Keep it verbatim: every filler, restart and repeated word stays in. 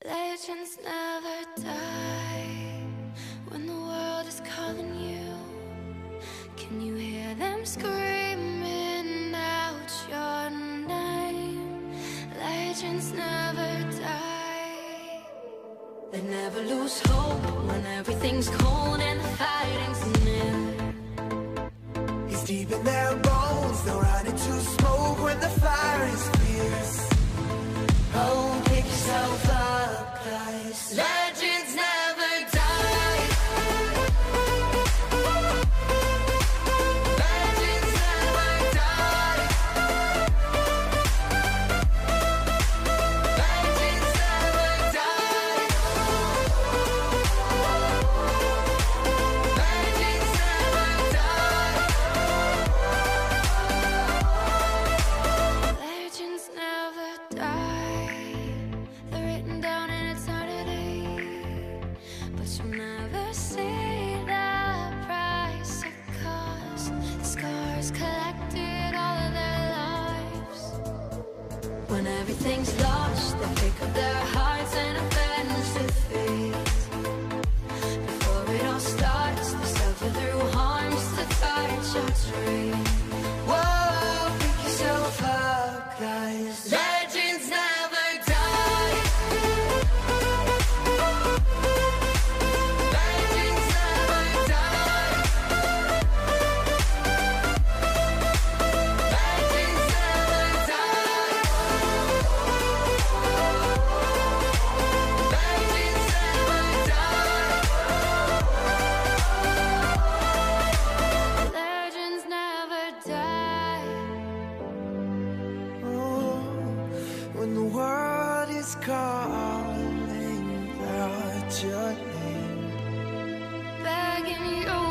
Legends never die when the world is calling you. Can you hear them screaming out your name? Legends never die. They never lose hope when everything's cold and the fighting's near. It's deep in their bones, they'll run into smoke when the fire is fierce. Oh, pick yourself up, 'cause legends never die. Legends never die. Legends never die. Legends never die. Legends never die. They're written down in eternity, but you'll never see the price it cost. The scars collected all of their lives. When everything's lost, they pick up their hearts and avenge defeat. Before it all starts, they suffer through harms to touch your tree. Whoa, pick yourself up, guys. Legends never die. Legends never die. Legends never die. Legends never die. Legends never die. Oh, when the world is calling out your name, Begging you